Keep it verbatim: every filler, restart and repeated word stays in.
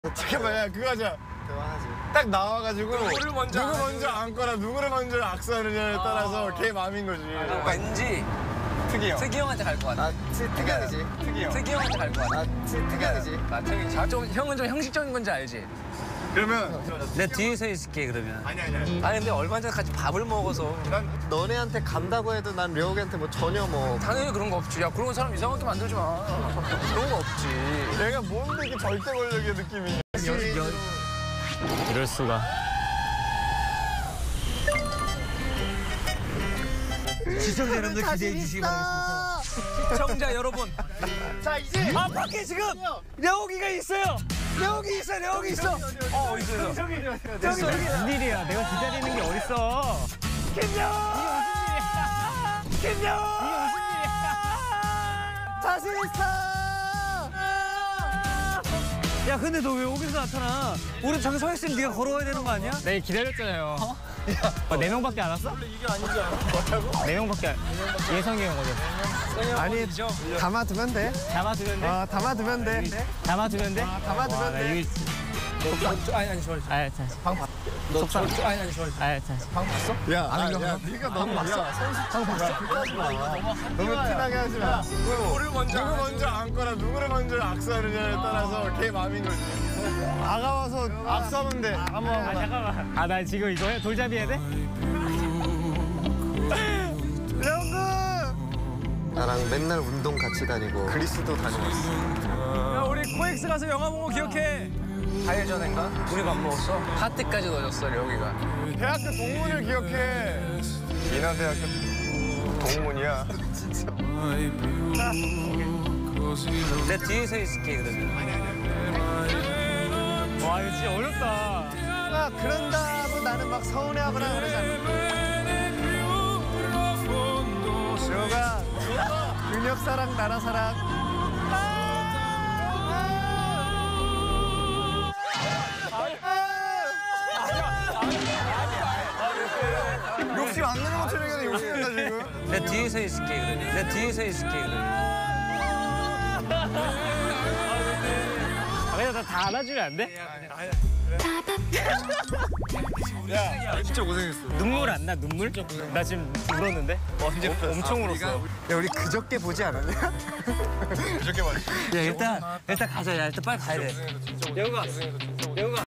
잠깐만, 야, 그거 하자. 대화하지. 딱 나와가지고 누구를 먼저 누구 먼저 안거나 누구를 먼저 악수하느냐에 따라서 아. 걔 마음인 거지. 아, 왠지 특이 형. 특이 형한테 갈 것 같아. 아, 치, 특이형이지. 특이 형. 특이 형한테 갈 것 같아. 아, 치, 특이형이지. 아, 특이. 아, 좀 형은 좀 형식적인 건지 알지? 그러면 내 뒤에 서 있을게 그러면. 아니 아니 아니. 아니 근데 얼마 전에 같이 밥을 먹어서 난 너네한테 간다고 해도 난 려욱이한테 뭐 전혀 뭐. 당연히 그런 거 없지. 야 그런 사람 이상하게 만들지 마. 그런 거 없지. 내가 뭔데 이게 절대 권력의 느낌이냐. 이럴 수가. 시청자 여러분들 기대해 주시기 바라겠습니다. 시청자 여러분. 자, 이제. 아 밖에 지금 려욱이가 있어요. 려욱이 있어, 려욱이 있어. 어 있어요. 저기 저기 무슨 일이야? 내가 기다리는 게 어딨어? 김려욱! 이게 무슨 일이야? 김려욱! 이게 무슨 일이야? 자신 있어! 야 근데 너 왜 여기서 나타나? 우리 저기 서 있으면 네가 걸어와야 되는 거 아니야? 네 기다렸잖아요. 어? 어, 네 명밖에 안 왔어? 이게 아니지 않아? 뭐라고? 네 명밖에 안... 예성이 형 어제. 아니, 담아두면 돼. 담아두면 돼? 어, 담아두면 돼. 담아두면 돼? 담아두면 와, 나 돼. 이거... 아니 아니 좋아. 아, 자. 방 봤. 너 저, 저, 아니 아니 좋아. 아, 자. 방 봤어? 야, 아, 야, 네가 너무 봤어. 방 봤어? 너무 티나게 하지 마. 누구를 먼저 누구 먼저 안거나 누구를 먼저 악수하느냐에 따라서 걔 마음인 거지. 아가와서 악수하면 돼. 아, 잠깐만. 아, 나 지금 이거 해? 돌잡이 해야 돼? 나랑 맨날 운동 같이 다니고 그리스도 다녀왔어. 야 우리 코엑스 가서 영화 본 거 기억해? 사 일 전인가? 우리 밥 먹었어. 파티까지 넣어줬어 여기가. 대학교 동문을 기억해. 인하대학교 동문이야. 내 뒤에 서 있을게 그러면. 와 이거 진짜 어렵다. 아, 그런다고 나는 막 서운해하거나 그러지 않는다. 려욱아, 근육사랑 나라사랑. 욕심 안 내는 것처럼 얘기하는데 욕심 낸다 지금. 내 뒤에 서 있을게 그러면. 내 뒤에 서 있을게 그러면. 아 그냥 다 안아주면 안 돼? 야, 진짜 고생했어. 눈물 안 나 눈물? 나 지금 울었는데? 언제 어, 엄청 울었어. 야, 우리 그저께 보지 않았냐? 그저께 봤지. 야 일단 일단 가자. 야 일단 빨리 가야 돼. 여우가 여우가.